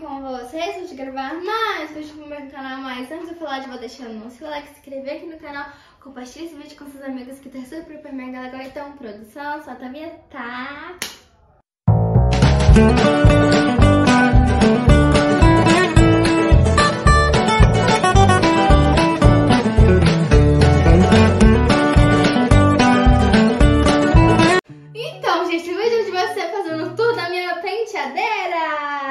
com vocês, vou te gravar mais vídeos pro meu canal, mas antes de eu falar, vou deixando o seu like, se inscrever aqui no canal, compartilhe esse vídeo com seus amigos que tá super mega legal. Então, produção, solta a vinheta. Então, gente, o vídeo de você fazendo o tour da minha penteadeira.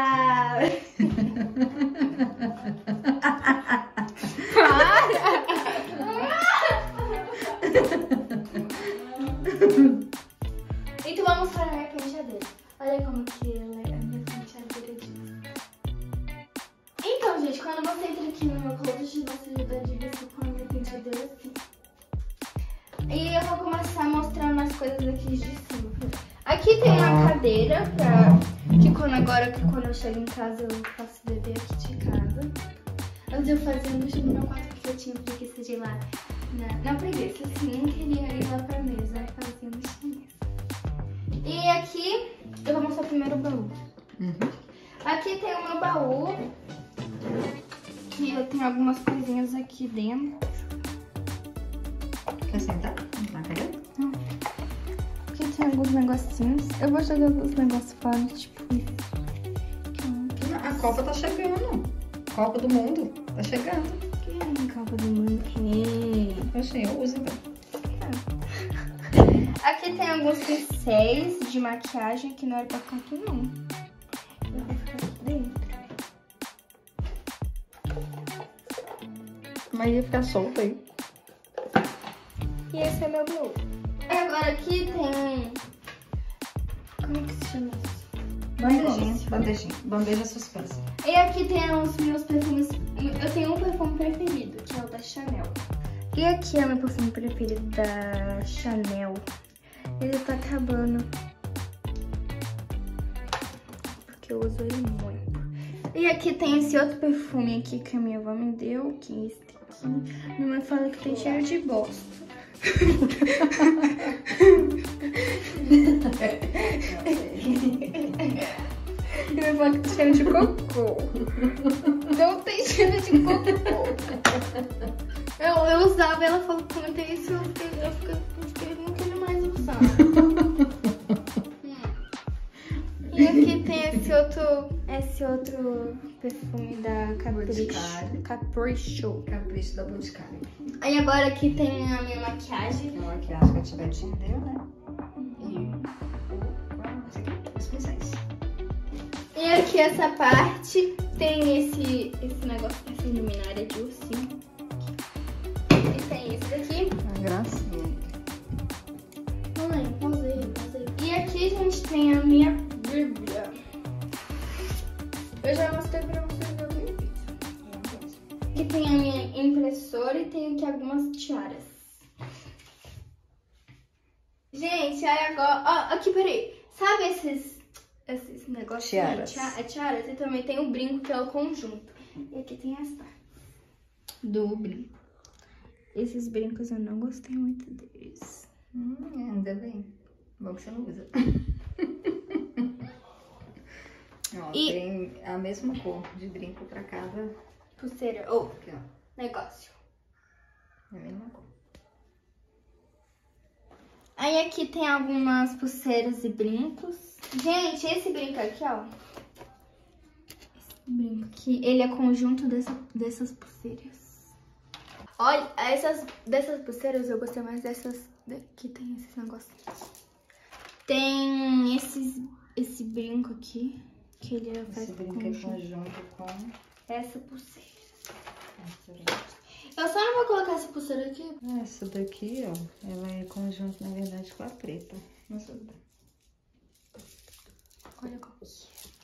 Então vamos para a minha penteadeira. Olha como que ela é a minha penteadeira de... Então, gente, quando você entra aqui no meu closet, você já dá de vista com a minha penteadeira assim. E eu vou começar mostrando as coisas aqui de cima. Aqui tem uma cadeira quando eu chego em casa eu faço bebê aqui de casa. Antes eu fazia no meu quarto porque eu tinha preguiça de ir lá. Não preguiça, assim, não queria ir lá pra mesa, aí fazia no chinês. E aqui eu vou mostrar primeiro o baú. Aqui tem o meu baú, que eu tenho algumas coisinhas aqui dentro. Quer sentar na cadeira? Não. Aqui tem alguns negocinhos. Eu vou jogar alguns negócios fora, tipo isso. A Copa tá chegando. Copa do Mundo tá chegando. Quem? Copa do Mundo? Quem? Oxe, eu uso então. Aqui tem alguns pincéis de maquiagem que não era pra ficar aqui, não. Eu vou ficar aqui dentro. Mas ia ficar solto aí. E esse é meu baú. E agora aqui tem... Como é que se chama isso? Bandeja suspensa. E aqui tem os meus perfumes. Eu tenho um perfume preferido, que é o da Chanel. E aqui é o meu perfume preferido da Chanel. Ele tá acabando, porque eu uso ele muito. E aqui tem esse outro perfume aqui que a minha avó me deu, que é esse aqui. Minha mãe fala que tem cheiro de bosta. Minha avó que tem cheiro de cocô. Não tem cheiro de cocô. Eu usava, ela falou que não tem isso, eu fiquei não quero mais usar. E aqui tem esse outro perfume da Capricho. Capricho da Boticário. Aí agora aqui tem a minha maquiagem. A maquiagem que a Tibetinha deu, né? E os pincéis. E aqui essa parte tem esse negócio, essa luminária de ursinho. E tem esse daqui. A gracinha. Mãe, pausei. E aqui, gente, tem a minha Bíblia. Eu já mostrei pra vocês no vídeo. Aqui tem a minha impressora e tem aqui algumas tiaras. Gente, aí agora... Ó, aqui, peraí. Sabe esses negócios? Tiaras. Tiaras. E também tem o brinco, que é o conjunto. E aqui tem as partes do brinco. Esses brincos eu não gostei muito deles. Ainda bem. Bom que você não usa. Ó, E... tem a mesma cor de brinco pra cada pulseira. Ou aqui, ó. negócio. É a mesma cor. Aí aqui tem algumas pulseiras e brincos. Gente, esse brinco aqui, ó. Esse brinco aqui, ele é conjunto dessas pulseiras. Olha, dessas pulseiras eu gostei mais dessas daqui, tem esses negocinhos. Tem esse brinco aqui, que ele é Esse brinco é conjunto com essa pulseira. essa brinco. Eu só não vou colocar essa pulseira aqui. Essa daqui, ó, ela é conjunto, na verdade, com a preta. Nossa, olha como que é.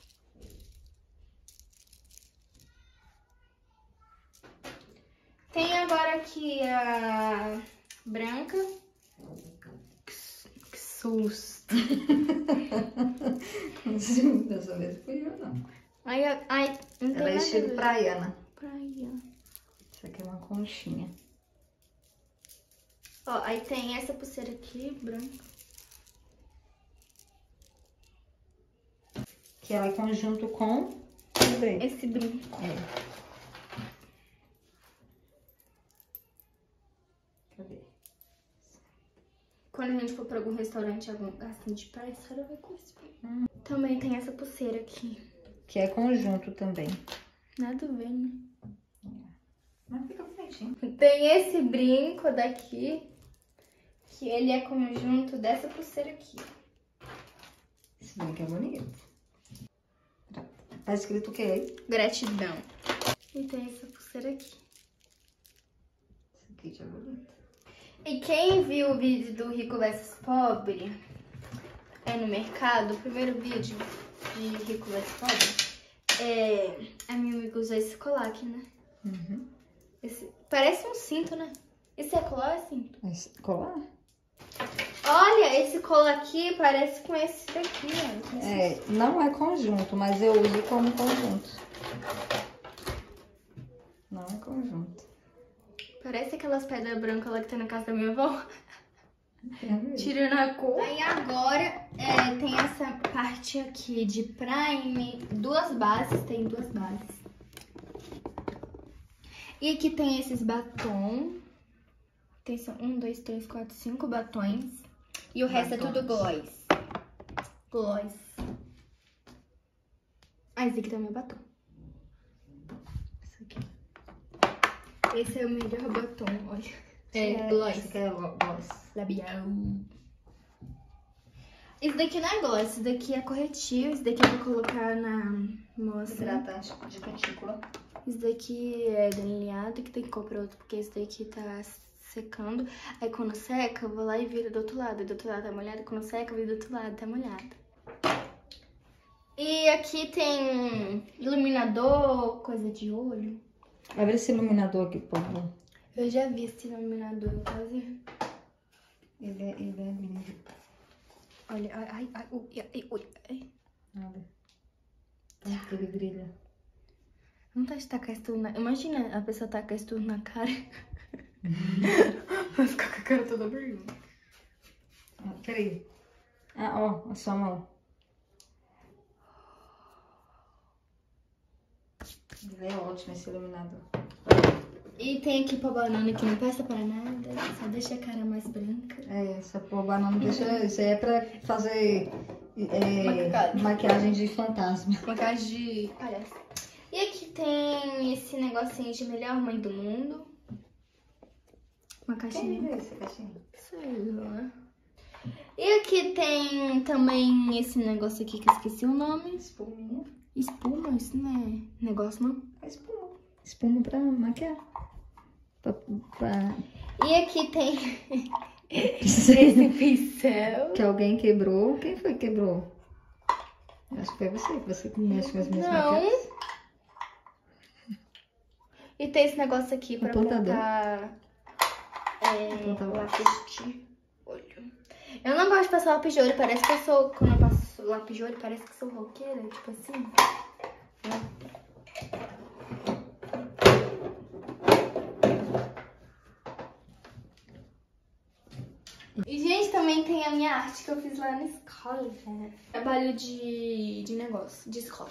Tem agora aqui a branca. Que susto. Dessa vez fui eu, não. Aí, não tem Ela é nada estilo a ver. praiana. Praia. Isso aqui é uma conchinha. Ó, aí tem essa pulseira aqui, branca. Que ela é conjunto com ver. esse brinco. Cadê? Quando a gente for pra algum restaurante, algum assim de praia, a senhora vai com esse brinco. Também tem essa pulseira aqui. Que é conjunto também. Nada a ver, né? Mas fica bonitinho. Tem esse brinco daqui, que ele é conjunto dessa pulseira aqui. Esse brinco é bonito. Tá escrito o que aí? Gratidão. E tem essa pulseira aqui. Esse kit é bonito. E quem viu o vídeo do Rico vs Pobre no mercado, o primeiro vídeo de Rico vs Pobre, a minha amiga usou esse colar aqui, né? Uhum. Parece um cinto, né? Esse é colar ou é cinto? Esse colar? Olha, esse colar aqui parece com esse daqui, ó. Não é conjunto, mas eu uso como conjunto. Não é conjunto. Parece aquelas pedras brancas lá que tem na casa da minha avó. É Tirando a cor. Aí agora tem essa parte aqui de prime, duas bases, tem duas bases. E aqui tem esses batom. Tem 1, 2, 3, 4, 5 batons. E o resto é tudo gloss. Gloss. Ah, esse aqui também é batom. Esse aqui. Esse é o melhor batom, olha. Gloss. Esse aqui é gloss. Labial. Esse daqui não é gloss, esse daqui é corretivo. Esse daqui eu vou colocar na mostra. Hidratante de cutícula. Esse daqui é delineado, que tem que comprar outro, porque esse daqui tá secando. Aí quando seca, eu vou lá e viro do outro lado. Do outro lado tá molhado, quando seca, eu viro do outro lado, tá molhado. E aqui tem iluminador, coisa de olho. Abre esse iluminador aqui, por favor. Eu já vi esse iluminador, quase. Ele é lindo. Olha, ai, ai. Olha. Tanto que ele brilha. Vontade de tacar isso tudo na... Imagina a pessoa tacar isso tudo na cara. Vai ficar com a cara toda vermelha. Peraí. Ó, a sua mão. Ele é ótimo esse iluminador. E tem aqui pra banana que não presta pra nada, só deixa a cara mais branca. Essa banana deixa... Isso aí é pra fazer maquiagem de fantasma. Maquiagem de palhaço. E aqui tem esse negocinho de melhor mãe do mundo. Uma caixinha. Quem é essa caixinha? Sei lá. E aqui tem também esse negócio aqui que eu esqueci o nome. Espuminha. Espuma? Isso não é negócio, não? É espuma. Espuma pra maquiar. E aqui tem esse pincel. Que alguém quebrou. Quem foi que quebrou? Acho que foi você que mexe com as minhas maquiagens. E tem esse negócio aqui pra botar lápis de olho. Eu não gosto de passar lápis de olho, parece que eu sou... Quando eu passo lápis de olho, parece que eu sou roqueira, tipo assim. E, gente, também tem a minha arte que eu fiz lá na escola, né? Trabalho de negócio, de escola.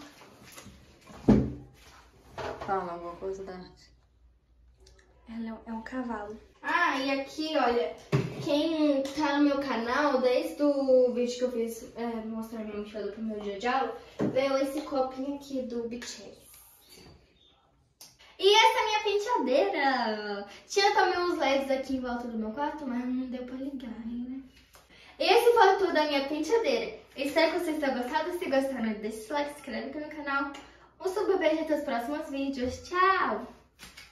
Fala alguma coisa da arte. Ela é um cavalo. Ah, e aqui, olha, quem tá no meu canal, desde o vídeo que eu fiz mostrar minha mochila do primeiro dia de aula, veio esse copinho aqui do BTS. E essa é a minha penteadeira. Tinha também uns LEDs aqui em volta do meu quarto, mas não deu pra ligar, né? Esse foi tudo da minha penteadeira. Espero que vocês tenham gostado. Se gostaram, deixa o like, se inscreve aqui no canal. Um super beijo e até os próximos vídeos. Tchau!